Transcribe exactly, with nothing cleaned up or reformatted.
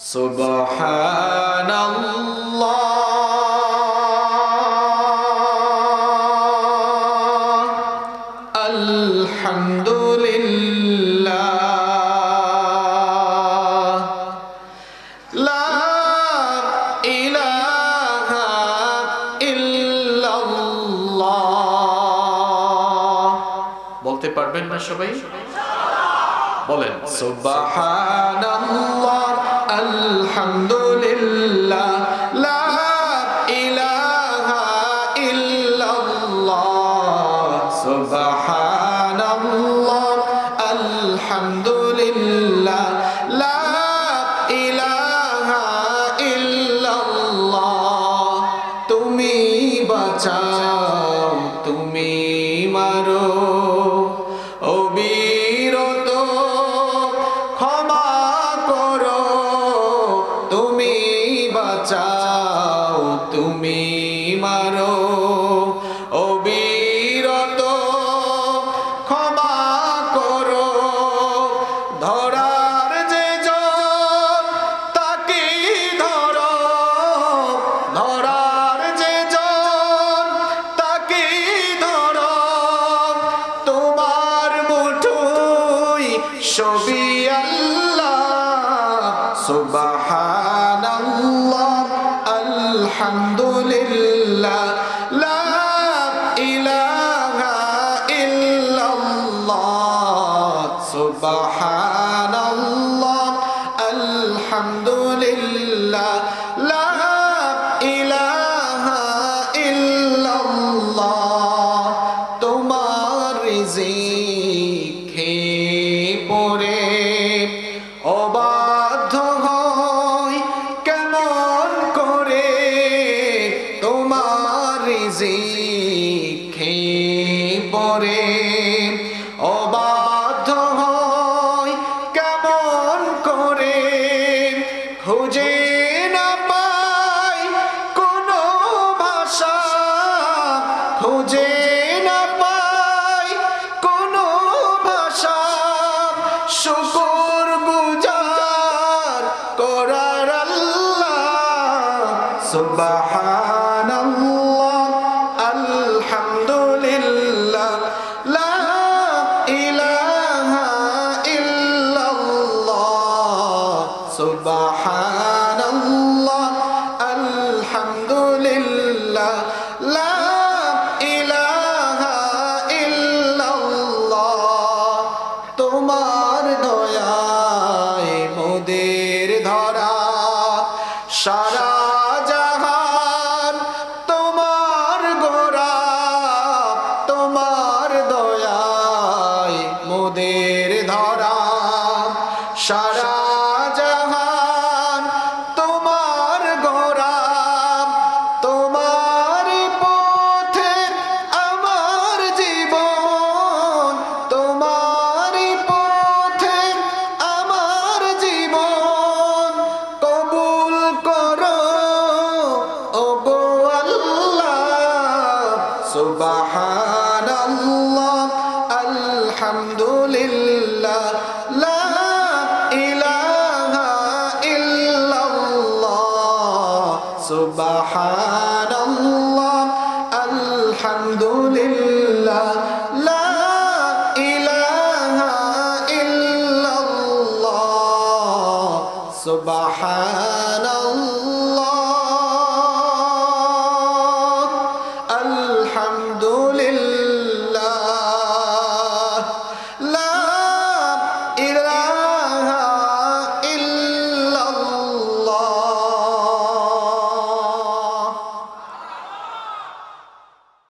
সুবহানাল্লাহ আলহামদুলিল্লাহ লা ইলাহা ইল্লাল্লাহ। বলতে পারবেন না সবাই? বলেন সুবহানাল্লাহ আলহামদুলিল্লাহ লা ইলাহা ইল্লাল্লাহ সুবহানাল্লাহ আলহামদুলিল্লাহ লা ইলাহা ইল্লাল্লাহ। তুমি বাঁচাও তুমি মারো অবিরত ক্ষমা করো তুমি বাঁচাও তুমি মারো অবিরত ক্ষমা করো। ধরার যে জন তাকে ধরো ধরার যে জন তাকে ধরো তোমার মুঠোয় সবই আল্লাহ। সুবহানাল্লাহ আলহামদুলিল্লাহ লা ইলাহা ইল্লাল্লাহ সুবহানাল্লাহ আলহামদুলিল্লাহ লা ইলাহা ইল্লাল্লাহ। তোমার রিজিক খেয়ে পড়ে অবাধ্য হয় কেমন করে তোমার রিজিক খেয়ে পড়ে অবাধ্য হয় কেমন করে খুঁজে না পাই কোনো ভাষা খুঁজে না পাই কোনো ভাষা শুকর গুজার করার আল্লাহ। সুবহানাল্লাহ আলহামদুলিল্লাহ লা ইলাহা ইল্লাল্লাহ সুবহানাল্লাহ আলহামদুলিল্লাহ লা ইলাহা ইল্লাল্লাহ। তোমার দয়ায় মোদের ধরা সারা জাহান তোমার গোরা তোমার দয়ায় মোদের ধরা সারা জাহান তোমার গোরা তোমার পথে আমার জীবন তোমার পথে আমার জীবন কবুল করো ওগো আল্লাহ। সুবহানাল্লাহ আলহামদুলিল্লাহ লা ইলাহা ইল্লাল্লাহ সুবহানাল্লাহ আলহামদুলিল্লাহ লা ইলাহা ইল্লাল্লাহ সুবহানাল্লাহ।